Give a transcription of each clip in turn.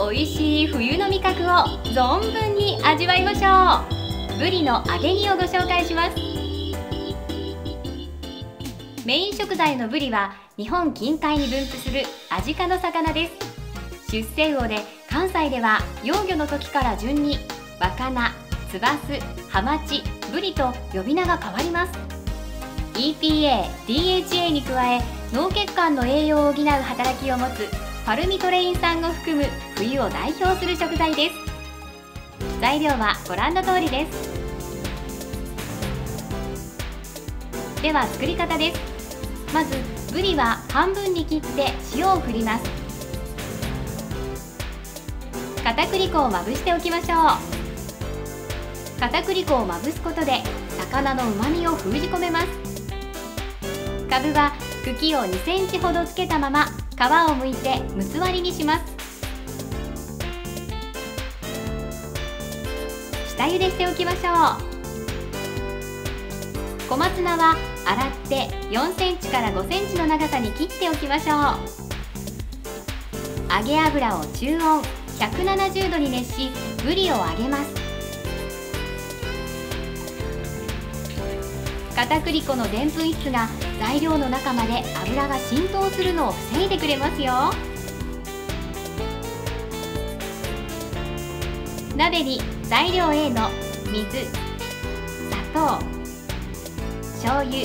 美味しい冬の味覚を存分に味わいましょう。ブリの揚げ煮をご紹介します。メイン食材のブリは日本近海に分布するアジ科の魚です。出世魚で関西では幼魚の時から順にワカナ、ツバス、ハマチ、ブリと呼び名が変わります。 EPA、DHA に加え脳血管の栄養を補う働きを持つパルミトレイン酸を含む冬を代表する食材です。材料はご覧の通りです。では作り方です。まずブリは半分に切って塩を振ります。片栗粉をまぶしておきましょう。片栗粉をまぶすことで魚の旨味を封じ込めます。かぶは茎を2センチほどつけたまま皮を剥いて六つ割りにします。下茹でしておきましょう。小松菜は洗って4センチから5センチの長さに切っておきましょう。揚げ油を中温170度に熱しブリを揚げます。片栗粉のでんぷん質が材料の中まで油が浸透するのを防いでくれますよ。鍋に材料 A の水、砂糖、醤油、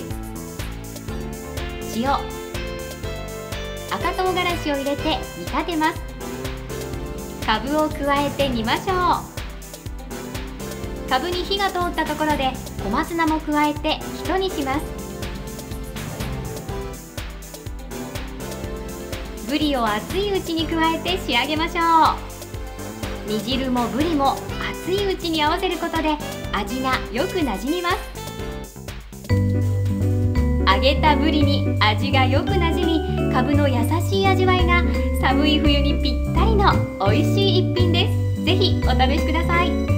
塩、赤唐辛子を入れて煮立てます。かぶを加えて煮ましょう。かぶに火が通ったところで小松菜も加えてひと煮します。ブリを熱いうちに加えて仕上げましょう。煮汁もブリも熱いうちに合わせることで味がよくなじみます。揚げたブリに味がよくなじみ、かぶの優しい味わいが寒い冬にぴったりの美味しい一品です。ぜひお試しください。